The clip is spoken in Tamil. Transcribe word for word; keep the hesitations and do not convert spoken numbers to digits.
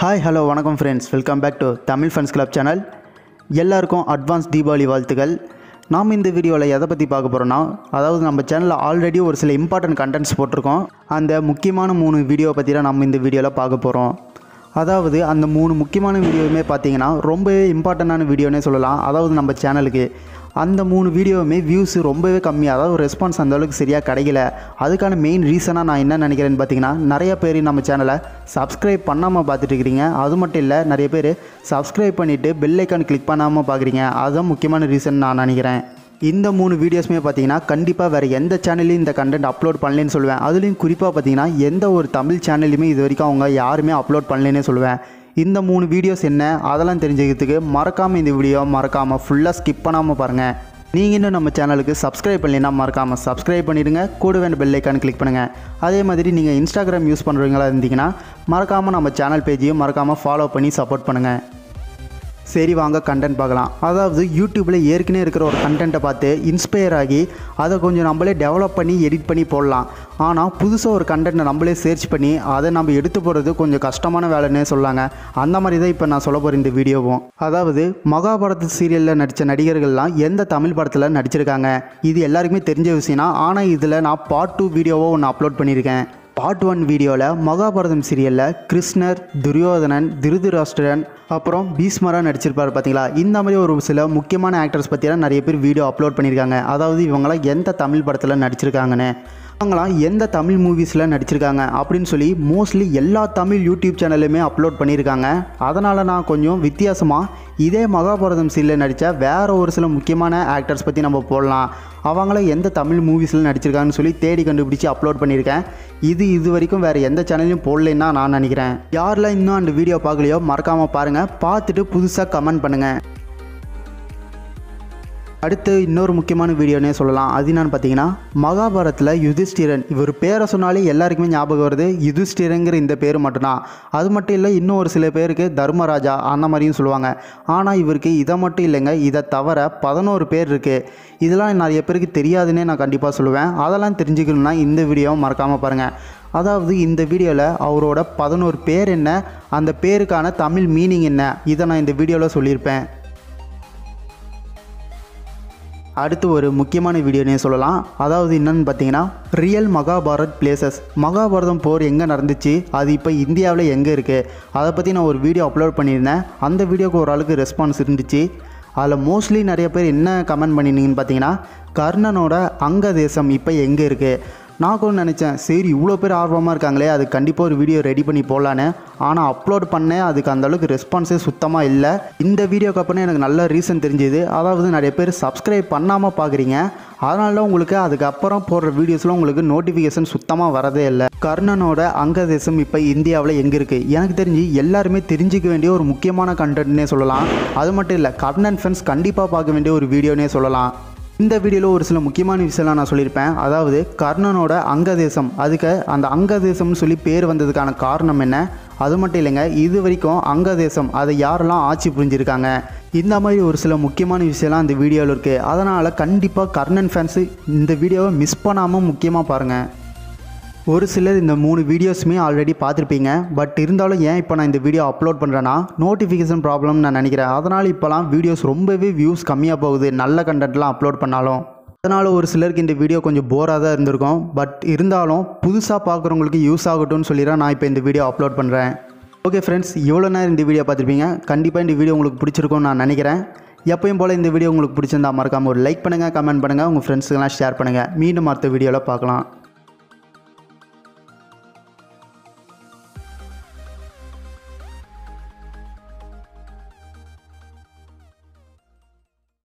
ஹாய் ஹலோ வணக்கம் friends, welcome back to Tamil funs club channel. எல்லாருக்கும் அட்வான்ஸ் தீபாவளி வாழ்த்துக்கள். நாம் இந்த வீடியோவில் எதை பற்றி பார்க்க போகிறோன்னா, அதாவது நம்ம சேனலில் ஆல்ரெடி ஒரு சில இம்பார்ட்டன்ட் கண்டென்ட்ஸ் போட்டிருக்கோம். அந்த முக்கியமான மூணு வீடியோ பற்றி தான் நம்ம இந்த வீடியோவில் பார்க்க போகிறோம். அதாவது அந்த மூணு முக்கியமான வீடியோவுமே பார்த்தீங்கன்னா ரொம்பவே இம்பார்ட்டண்டான வீடியோனே சொல்லலாம். அதாவது நம்ம சேனலுக்கு அந்த மூணு வீடியோவுமே வியூஸ் ரொம்பவே கம்மி, அதாவது ரெஸ்பான்ஸ் அந்தளவுக்கு சரியாக கிடைக்கல. அதுக்கான மெயின் ரீசனாக நான் என்ன நினைக்கிறேன்னு பார்த்தீங்கன்னா, நிறைய பேர் நம்ம சேனலை சப்ஸ்கிரைப் பண்ணாமல் பார்த்துட்டு இருக்கிறீங்க. அது மட்டும் இல்லை, நிறைய பேர் சப்ஸ்கிரைப் பண்ணிவிட்டு பெல் ஐக்கான் கிளிக் பண்ணாமல் பார்க்குறீங்க. அதுதான் முக்கியமான ரீசன் நான் நினைக்கிறேன். இந்த மூணு வீடியோஸுமே பார்த்தீங்கன்னா கண்டிப்பாக வேறு எந்த சேனல்லையும் இந்த கண்டென்ட் அப்லோட் பண்ணலேன்னு சொல்லுவேன். அதுலேயும் குறிப்பாக பார்த்தீங்கன்னா எந்த ஒரு தமிழ் சேனல்லையுமே இது வரைக்கும் அவங்க யாருமே அப்லோட் பண்ணலேன்னே சொல்லுவேன். இந்த மூணு வீடியோஸ் என்ன அதெல்லாம் தெரிஞ்சுக்கிறதுக்கு மறக்காமல் இந்த வீடியோ மறக்காமல் ஃபுல்லாக ஸ்கிப் பண்ணாமல் பாருங்கள். நீங்கள் இன்னும் நம்ம சேனலுக்கு சப்ஸ்கிரைப் பண்ணலைன்னா மறக்காமல் சப்ஸ்கிரைப் பண்ணிவிடுங்க. கூட வேண்டிய பெல் ஐக்கான் கிளிக் பண்ணுங்கள். அதே மாதிரி நீங்கள் இன்ஸ்டாகிராம் யூஸ் பண்ணுறவங்களா இருந்தீங்கன்னா மறக்காமல் நம்ம சேனல் பேஜையும் மறக்காமல் ஃபாலோ பண்ணி சப்போர்ட் பண்ணுங்கள். சரி, வாங்க கண்டென்ட் பார்க்கலாம். அதாவது யூடியூப்பில் ஏற்கனவே இருக்கிற ஒரு கண்டென்ட்டை பார்த்து இன்ஸ்பயர் ஆகி அதை கொஞ்சம் நம்மளே டெவலப் பண்ணி எடிட் பண்ணி போடலாம். ஆனால் புதுசாக ஒரு கண்டென்ட்டை நம்மளே சர்ச் பண்ணி அதை நம்ம எடுத்து போகிறது கொஞ்சம் கஷ்டமான வேலைன்னே சொல்லாங்க. அந்த மாதிரி தான் இப்போ நான் சொல்ல போகிற இந்த வீடியோவும். அதாவது மகாபாரத சீரியலில் நடித்த நடிகர்கள்லாம் எந்த தமிழ் படத்தில் நடிச்சிருக்காங்க, இது எல்லாருக்குமே தெரிஞ்ச விஷயம்னா. ஆனால் இதில் நான் பார்ட் டூ வீடியோவோ ஒன்று அப்லோட் பண்ணியிருக்கேன். பார்ட் ஒன் வீடியோவில் மகாபாரதம் சீரியலில் கிருஷ்ணர், துரியோதனன், திருதராஷ்டிரன் அப்புறம் பீஷ்மராக நடிச்சிருப்பார் பார்த்தீங்களா. இந்த மாதிரி ஒரு சில முக்கியமான ஆக்டர்ஸ் பற்றியெல்லாம் நிறைய பேர் வீடியோ அப்லோட் பண்ணியிருக்காங்க. அதாவது இவங்களாம் எந்த தமிழ் படத்தில் நடிச்சிருக்காங்கன்னு, அவங்களாம் எந்த தமிழ் மூவிஸில் நடிச்சிருக்காங்க அப்படின்னு சொல்லி மோஸ்ட்லி எல்லா தமிழ் யூடியூப் சேனல்லையுமே அப்லோட் பண்ணியிருக்காங்க. அதனால் நான் கொஞ்சம் வித்தியாசமாக இதே மகாபாரதம் சீரியலில் நடித்த வேறு ஒரு சில முக்கியமான ஆக்டர்ஸ் பற்றி நம்ம போடலாம், அவங்கள எந்த தமிழ் மூவிஸில் நடிச்சிருக்காங்கன்னு சொல்லி தேடி கண்டுபிடிச்சி அப்லோட் பண்ணியிருக்கேன். இது இது வரைக்கும் வேறு எந்த சேனல்லையும் போடலைன்னா நான் நினைக்கிறேன். யாரெல்லாம் இன்னும் அந்த வீடியோ பார்க்கலையோ மறக்காமல் பாருங்கள், பார்த்துட்டு புதுசாக கமெண்ட் பண்ணுங்கள். அடுத்து இன்னொரு முக்கியமான வீடியோனே சொல்லலாம். அது என்னன்னு பார்த்தீங்கன்னா, மகாபாரத்தில் யுதிஷ்டிரன், இவர் பேரை சொன்னாலே எல்லாருக்குமே ஞாபகம் வருது யுதிஷ்டிரங்கிற இந்த பேர் மட்டும்தான். அது மட்டும் இல்லை, இன்னும் ஒரு சில பேருக்கு தர்மராஜா அந்த மாதிரியும் சொல்லுவாங்க. ஆனால் இவருக்கு இதை மட்டும் இல்லைங்க, இதை தவிர பதினோரு பேர் இருக்குது. இதெல்லாம் நிறைய பேருக்கு தெரியாதுன்னே நான் கண்டிப்பாக சொல்லுவேன். அதெல்லாம் தெரிஞ்சுக்கணுன்னா இந்த வீடியோவை மறக்காமல் பாருங்கள். அதாவது இந்த வீடியோவில் அவரோட பதினோரு பேர் என்ன, அந்த பேருக்கான தமிழ் மீனிங் என்ன, இதை நான் இந்த வீடியோவில் சொல்லியிருப்பேன். அடுத்து ஒரு முக்கியமான வீடியோனே சொல்லலாம். அதாவது என்னென்னு பார்த்தீங்கன்னா, ரியல் மகாபாரத் பிளேசஸ், மகாபாரதம் போர் எங்கே நடந்துச்சு, அது இப்போ இந்தியாவில் எங்கே இருக்குது, அதை பற்றி நான் ஒரு வீடியோ அப்லோட் பண்ணியிருந்தேன். அந்த வீடியோக்கு ஓரளவுக்கு ரெஸ்பான்ஸ் இருந்துச்சு. அதில் மோஸ்ட்லி நிறைய பேர் என்ன கமெண்ட் பண்ணியிருந்தீங்கன்னு பார்த்தீங்கன்னா, கர்ணனோட அங்க தேசம் இப்போ எங்கே இருக்குது. நான் கூட நினச்சேன், சரி இவ்வளோ பேர் ஆர்வமாக இருக்காங்களே, அது கண்டிப்பாக ஒரு வீடியோ ரெடி பண்ணி போடலான்னு. ஆனால் அப்லோட் பண்ணேன், அதுக்கு அந்தளவுக்கு ரெஸ்பான்ஸே சுத்தமாக இல்லை. இந்த வீடியோக்கு அப்புறம் எனக்கு நல்ல ரீசன் தெரிஞ்சுது. அதாவது நிறைய பேர் சப்ஸ்கிரைப் பண்ணாமல் பார்க்குறீங்க, அதனால உங்களுக்கு அதுக்கப்புறம் போடுற வீடியோஸ்லாம் உங்களுக்கு நோட்டிஃபிகேஷன் சுத்தமாக வரதே இல்லை. கர்ணனோட அங்க தேசம் இப்போ இந்தியாவில் எங்கே இருக்குது, எனக்கு தெரிஞ்சு எல்லாருமே தெரிஞ்சிக்க வேண்டிய ஒரு முக்கியமான கண்டென்ட்னே சொல்லலாம். அது மட்டும் இல்லை, கர்ணன் ஃபேன்ஸ் கண்டிப்பாக பார்க்க வேண்டிய ஒரு வீடியோனே சொல்லலாம். இந்த வீடியோவில் ஒரு சில முக்கியமான விஷயம்லாம் நான் சொல்லியிருப்பேன். அதாவது கர்ணனோட அங்க தேசம், அதுக்கு அந்த அங்க தேசம்னு சொல்லி பேர் வந்ததுக்கான காரணம் என்ன, அது மட்டும் இல்லைங்க, இது வரைக்கும் அங்க தேசம் அதை யாரெல்லாம் ஆட்சி புரிஞ்சிருக்காங்க, இந்த மாதிரி ஒரு சில முக்கியமான விஷயம்லாம் இந்த வீடியோவில் இருக்குது. அதனால் கண்டிப்பாக கர்ணன் ஃபேன்ஸு இந்த வீடியோவை மிஸ் பண்ணாமல் முக்கியமாக பாருங்கள். ஒரு சிலர் இந்த மூணு வீடியோஸுமே ஆல்ரெடி பார்த்துருப்பீங்க. பட் இருந்தாலும் ஏன் இப்போ நான் இந்த வீடியோ அப்லோட் பண்ணுறேன்னா, நோட்டிஃபிகேஷன் ப்ராப்ளம்னு நான் நினைக்கிறேன். அதனால் இப்போலாம் வீடியோஸ் ரொம்பவே வியூஸ் கம்மியாக போகுது, நல்ல கண்டென்ட்லாம் அப்லோட் பண்ணாலும். அதனால் ஒரு சிலருக்கு இந்த வீடியோ கொஞ்சம் போராக தான் இருந்திருக்கும். பட் இருந்தாலும் புதுசாக பார்க்குறவங்களுக்கு யூஸ் ஆகட்டும்னு சொல்லி தான் நான் இப்போ இந்த வீடியோ அப்லோட் பண்ணுறேன். ஓகே ஃப்ரெண்ட்ஸ், இவ்வளோ நேரம் இந்த வீடியோ பார்த்துருப்பீங்க. கண்டிப்பாக இந்த வீடியோ உங்களுக்கு பிடிச்சிருக்கும்னு நான் நினைக்கிறேன். எப்பயும் போல் இந்த வீடியோ உங்களுக்கு பிடிச்சிருந்தா மறக்காமல் ஒரு லைக் பண்ணுங்கள், கமெண்ட் பண்ணுங்கள், உங்கள் ஃப்ரெண்ட்ஸுக்கெல்லாம் ஷேர் பண்ணுங்கள். மீண்டும் அடுத்த வீடியோவில் பார்க்கலாம்.